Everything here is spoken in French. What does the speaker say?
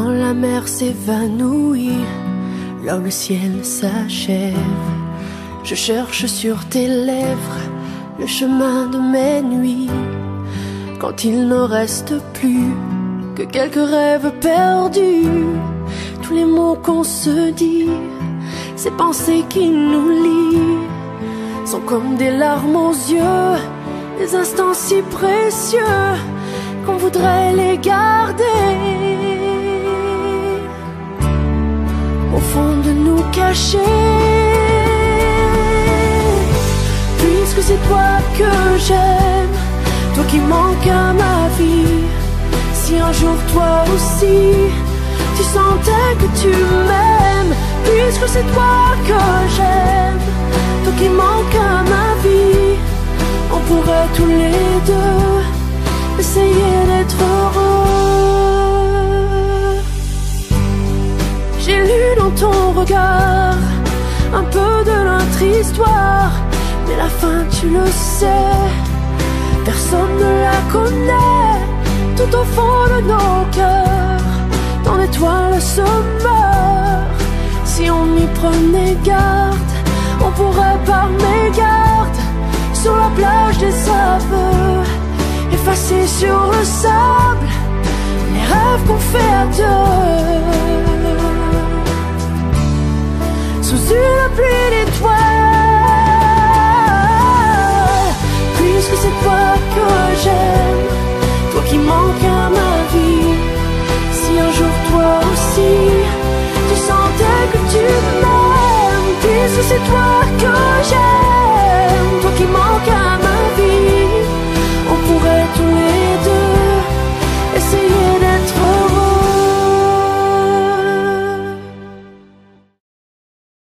Quand la mer s'évanouit, là où le ciel s'achève, je cherche sur tes lèvres le chemin de mes nuits. Quand il ne reste plus que quelques rêves perdus, tous les mots qu'on se dit, ces pensées qui nous lient, sont comme des larmes aux yeux, des instants si précieux qu'on voudrait les garder au fond de nous cachés. Puisque c'est toi que j'aime, toi qui manques à ma vie. Si un jour toi aussi tu sentais que tu m'aimes, puisque c'est toi que j'aime, toi qui manques à ma vie, on pourrait tous les deux essayer d'être heureux. J'ai lu dans ton regard un peu de notre histoire, mais la fin tu le sais, personne ne la connaît. Tout au fond de nos cœurs, ton étoile se meurt. Si on y prenait garde, on pourrait par mégarde, sur la plage des aveux, effacer sur le sable les rêves qu'on fait à deux. Sous une pluie d'étoiles, puisque c'est toi que j'aime, toi qui manques à ma vie. Si un jour toi aussi tu sentais que tu m'aimes, puisque c'est toi que j'aime, toi qui manques à ma vie.